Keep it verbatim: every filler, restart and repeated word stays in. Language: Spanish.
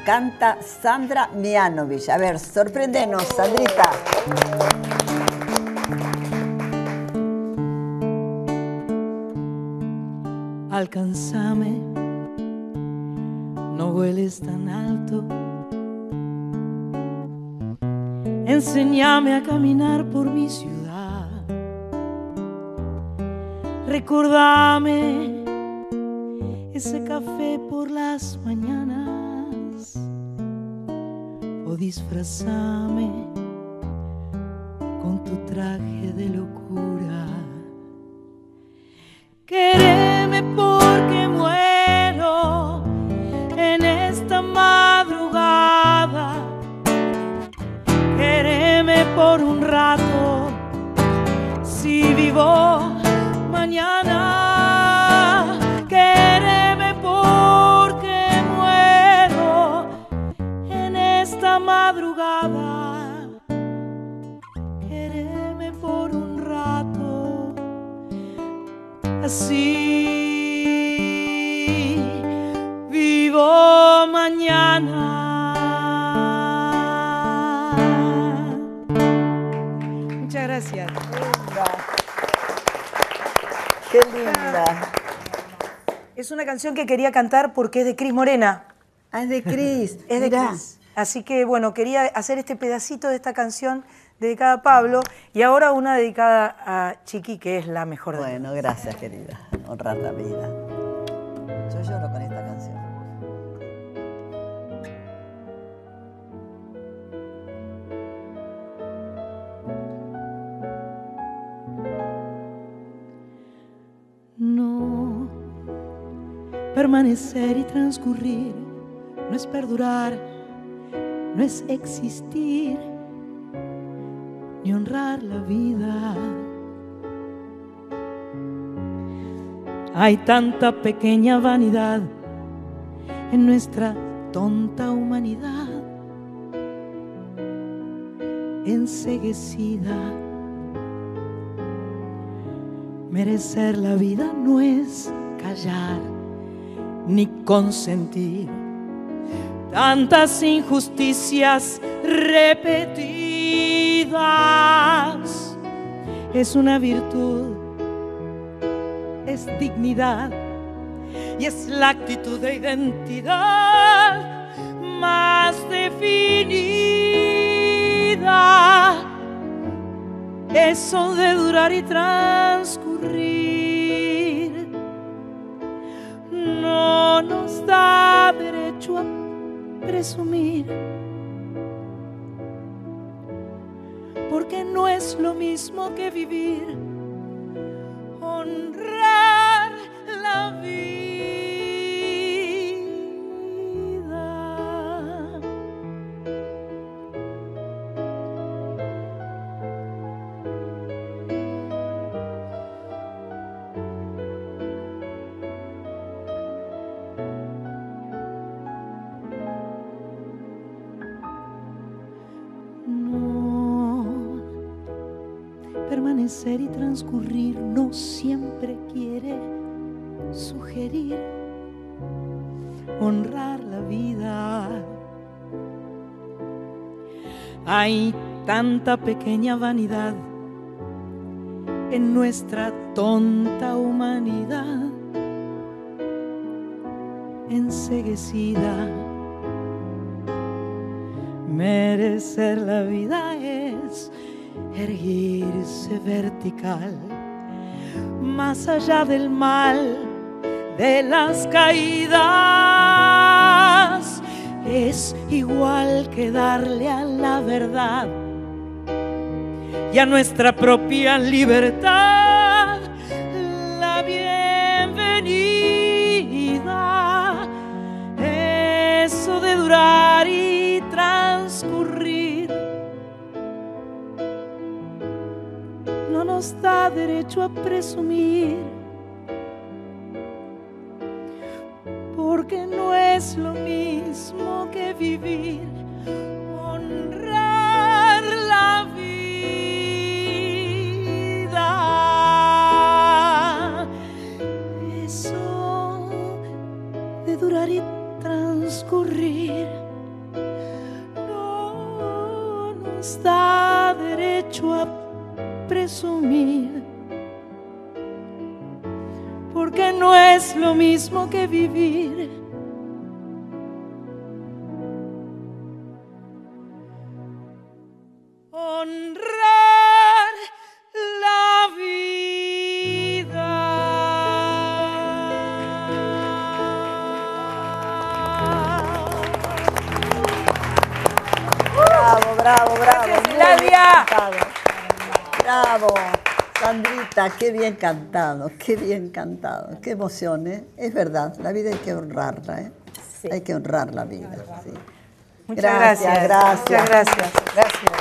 canta Sandra Mianovich. A ver, sorpréndenos, Sandrita. Alcánzame, no vueles tan alto. Enséñame a caminar por mi ciudad. Recordame ese café por las mañanas, o disfrazame con tu traje de locura. Quéreme porque muero en esta madrugada. Quéreme por un rato, si vivo mañana. Quéreme porque muero en esta madrugada. Quéreme por un rato, así vivo mañana. Muchas gracias. Linda. Qué linda. Es una canción que quería cantar porque es de Cris Morena. Ah, es de Cris. Es de Mirá. Cris. Así que, bueno, quería hacer este pedacito de esta canción dedicada a Pablo y ahora una dedicada a Chiqui, que es la mejor de Bueno, gracias, querida. Honrar la vida. Yo lloro con esta canción. No, permanecer y transcurrir no es perdurar, no es existir, ni honrar la vida. Hay tanta pequeña vanidad en nuestra tonta humanidad, enceguecida. Merecer la vida no es callar ni consentir tantas injusticias repetidas. Es una virtud, es dignidad y es la actitud de identidad más definida. Eso de durar y transcurrir no nos da derecho a presumir, porque no es lo mismo que vivir, honrar la vida. Permanecer y transcurrir no siempre quiere sugerir honrar la vida. Hay tanta pequeña vanidad en nuestra tonta humanidad, enceguecida. Merecer la vida es erguirse vertical, más allá del mal, de las caídas. Es igual que darle a la verdad y a nuestra propia libertad la bienvenida. Eso de durar y transcurrir no nos da derecho a presumir, porque no es lo mismo que vivir, honrar la vida. Eso de durar y transcurrir porque no es lo mismo que vivir. Honrar la vida. Bravo, bravo, bravo. Gracias, Muy Flavia. bien cantado. Bravo. Sandrita, qué bien cantado, qué bien cantado, qué emoción, ¿eh? Es verdad, la vida hay que honrarla, ¿eh? Sí. Hay que honrar la vida, sí. Muchas gracias. Gracias, gracias. Muchas gracias. Gracias.